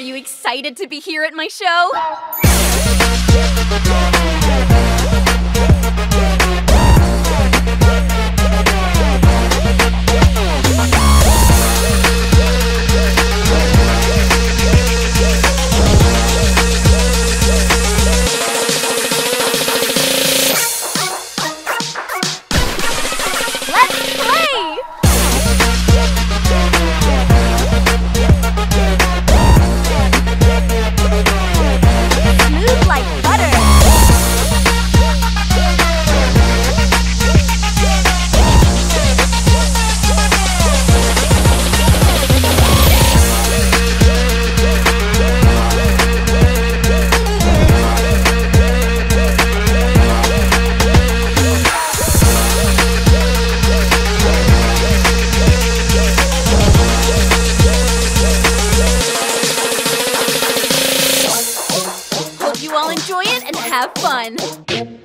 you excited to be here at my show? Hope you all enjoy it and have fun!